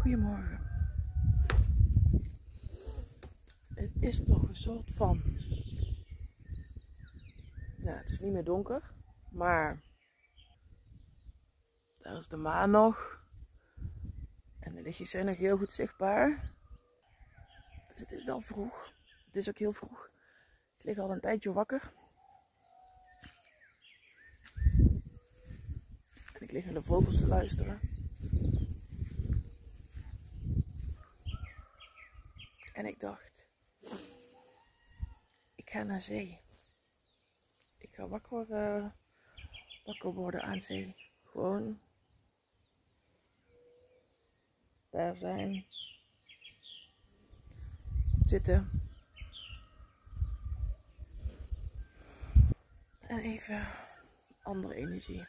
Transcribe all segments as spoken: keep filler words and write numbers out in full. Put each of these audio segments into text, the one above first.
Goedemorgen. Het is nog een soort van... Nou, het is niet meer donker, maar daar is de maan nog. En de lichtjes zijn nog heel goed zichtbaar. Dus het is wel vroeg. Het is ook heel vroeg. Ik lig al een tijdje wakker. En ik lig naar de vogels te luisteren. En ik dacht, ik ga naar zee. Ik ga wakker, uh, wakker worden aan zee. Gewoon daar zijn. Zitten. En even andere energie.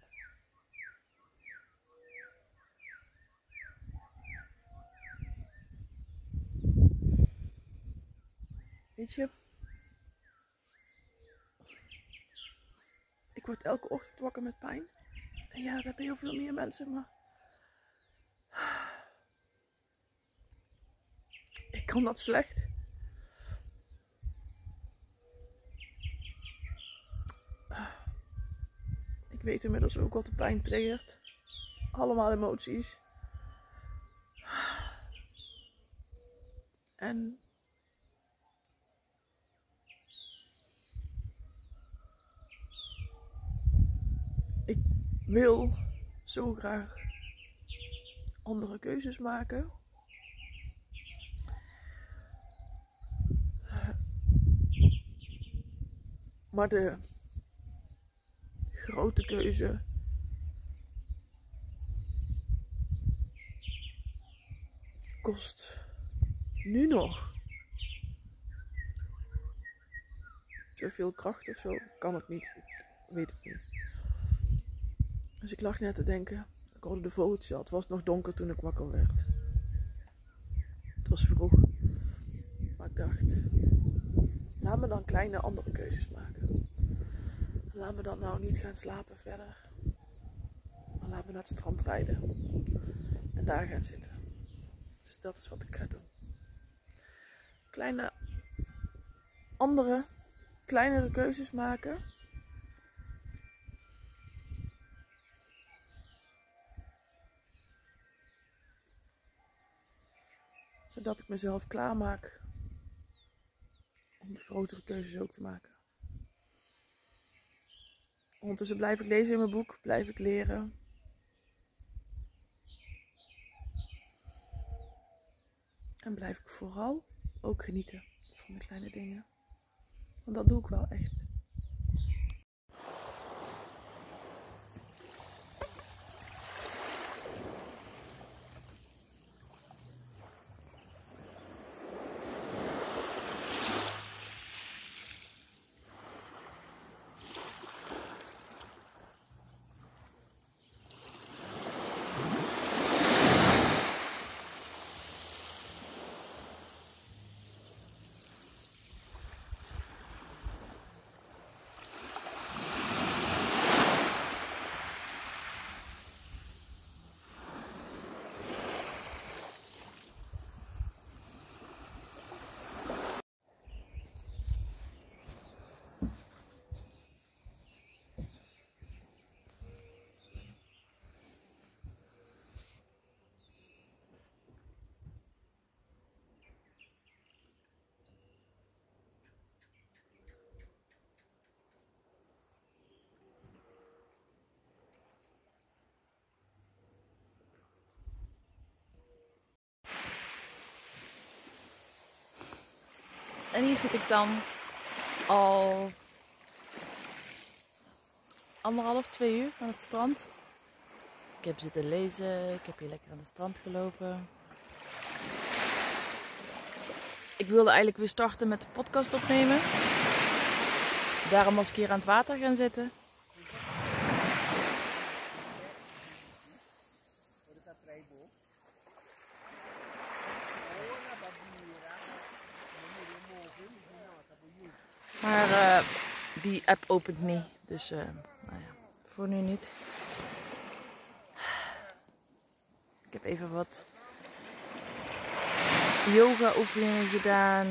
Weet je, ik word elke ochtend wakker met pijn. En ja, dat hebben heel veel meer mensen, maar ik kan dat slecht. Ik weet inmiddels ook wat de pijn triggert. Allemaal emoties. En ik wil zo graag andere keuzes maken. Maar de grote keuze kost nu nog zoveel kracht of zo. Kan het niet. Ik weet het niet. Dus ik lag net te denken. Ik hoorde de vogeltjes al. Het was nog donker toen ik wakker werd. Het was vroeg. Maar ik dacht, laat me dan kleine andere keuzes maken. Laat me dan nou niet gaan slapen verder. Maar laat me naar het strand rijden. En daar gaan zitten. Dus dat is wat ik ga doen. Kleine, andere, kleinere keuzes maken. Zodat ik mezelf klaarmaak om de grotere keuzes ook te maken. Ondertussen blijf ik lezen in mijn boek, blijf ik leren. En blijf ik vooral ook genieten van de kleine dingen. Want dat doe ik wel echt. En hier zit ik dan al anderhalf, twee uur aan het strand. Ik heb zitten lezen, ik heb hier lekker aan het strand gelopen. Ik wilde eigenlijk weer starten met de podcast opnemen. Daarom was ik hier aan het water gaan zitten. Maar uh, die app opent niet, dus uh, nou ja, voor nu niet. Ik heb even wat yoga oefeningen gedaan.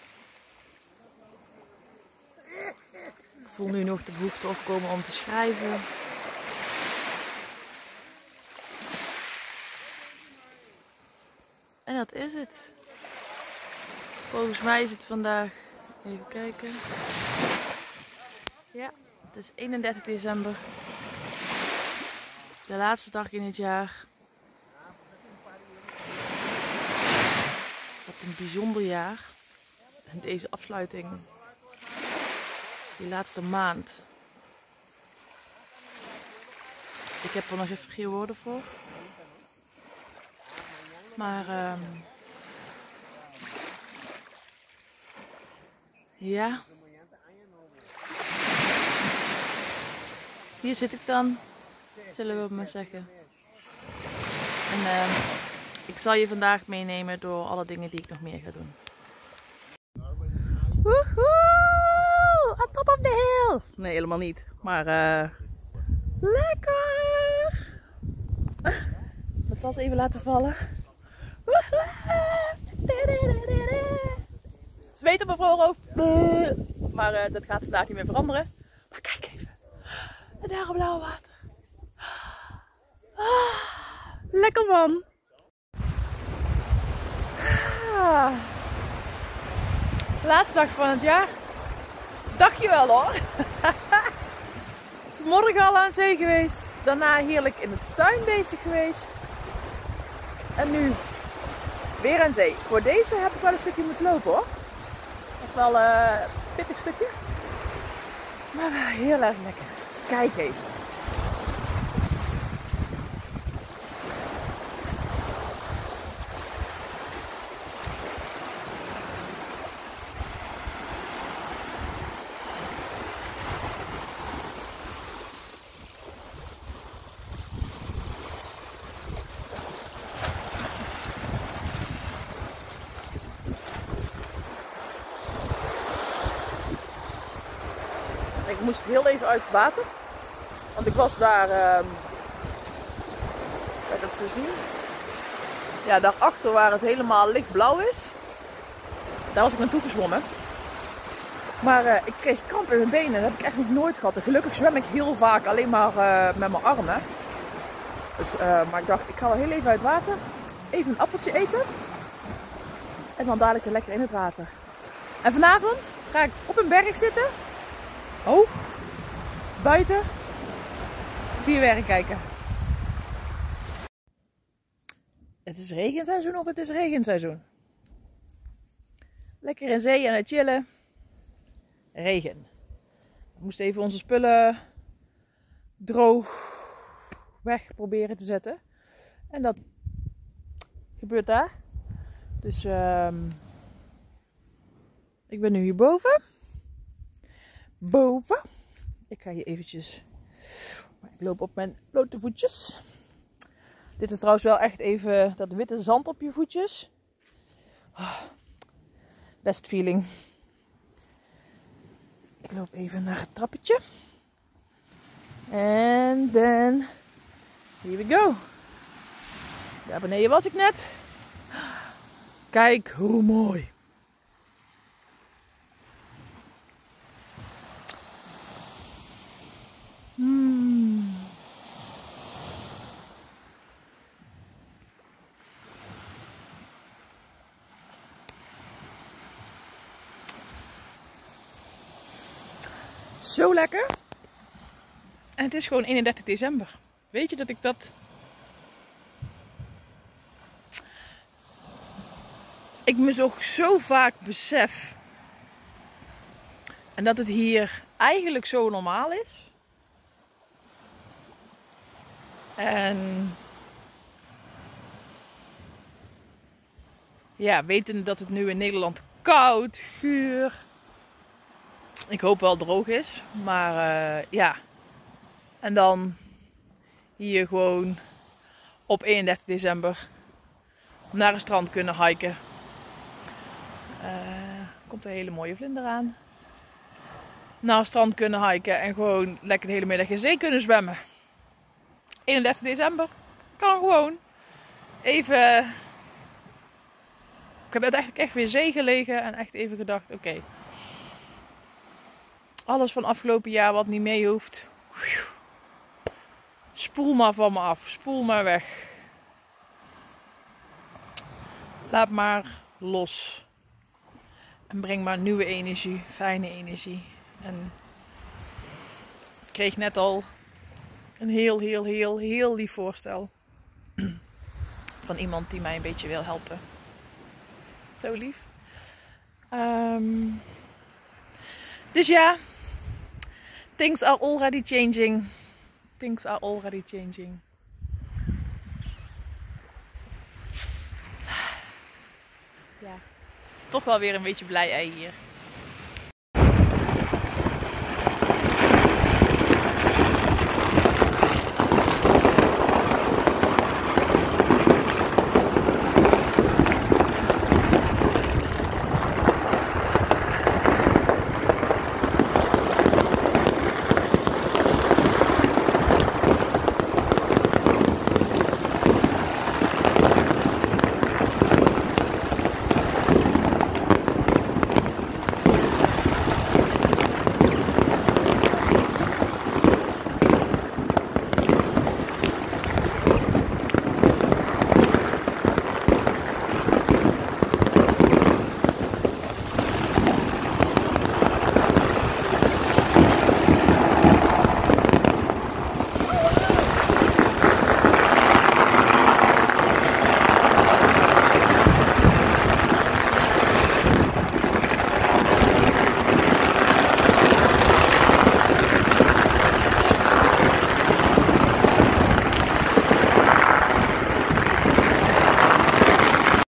Ik voel nu nog de behoefte opkomen om te schrijven. En dat is het. Volgens mij is het vandaag, even kijken. Ja, het is eenendertig december. De laatste dag in het jaar. Wat een bijzonder jaar. En deze afsluiting. Die laatste maand. Ik heb er nog even geen woorden voor. Maar um, ja. Hier zit ik dan. Zullen we maar zeggen. En uh, ik zal je vandaag meenemen door alle dingen die ik nog meer ga doen. Woehoe! On top of the hill! Nee, helemaal niet. Maar uh, lekker! Dat was even laten vallen. Zweet op mijn voorhoofd. Maar uh, dat gaat vandaag niet meer veranderen. Maar kijk even. En daar op blauw water. Ah, lekker man. Ah. Laatste dag van het jaar. Dacht je wel hoor. Vanmorgen al aan zee geweest. Daarna heerlijk in de tuin bezig geweest. En nu weer aan zee. Voor deze heb ik wel een stukje moeten lopen hoor. Dat is wel uh, een pittig stukje. Maar wel heel erg lekker. Kijk even. Ik moest heel even uit het water, want ik was daar, uh, kan je dat zo zien? Ja, daarachter waar het helemaal lichtblauw is, daar was ik naartoe gezwommen. Maar uh, ik kreeg kramp in mijn benen, dat heb ik echt nog nooit gehad. En gelukkig zwem ik heel vaak alleen maar uh, met mijn armen. Dus, uh, maar ik dacht, ik ga wel heel even uit het water, even een appeltje eten en dan dadelijk weer lekker in het water. En vanavond ga ik op een berg zitten. Oh, buiten, vuurwerk kijken. Het is regenseizoen of het is regenseizoen? Lekker in zee en het chillen. Regen. We moesten even onze spullen droog weg proberen te zetten. En dat gebeurt daar. Dus um, ik ben nu hierboven. Boven. Ik ga hier eventjes. Ik loop op mijn blote voetjes. Dit is trouwens wel echt even dat witte zand op je voetjes. Oh, best feeling. Ik loop even naar het trappetje. En dan. Here we go. Daar beneden was ik net. Kijk hoe mooi. Hmm. Zo lekker. En het is gewoon eenendertig december. Weet je dat ik dat... Ik me zo, zo vaak besef. En dat het hier eigenlijk zo normaal is. En ja, wetende dat het nu in Nederland koud, guur. Ik hoop wel droog is. Maar uh, ja. En dan hier gewoon op eenendertig december naar een strand kunnen hiken. Uh, komt een hele mooie vlinder aan. Naar een strand kunnen hiken en gewoon lekker de hele middag in zee kunnen zwemmen. eenendertig december kan gewoon even Ik heb eigenlijk echt weer zee gelegen en echt even gedacht, oké. Okay, alles van afgelopen jaar wat niet mee hoeft. Spoel maar van me af. Spoel maar weg. Laat maar los. En breng maar nieuwe energie. Fijne energie. En ik kreeg net al een heel, heel, heel, heel lief voorstel. Van iemand die mij een beetje wil helpen. Zo lief. Um, dus ja. Things are already changing. Things are already changing. Ja. Toch wel weer een beetje blij ei hier.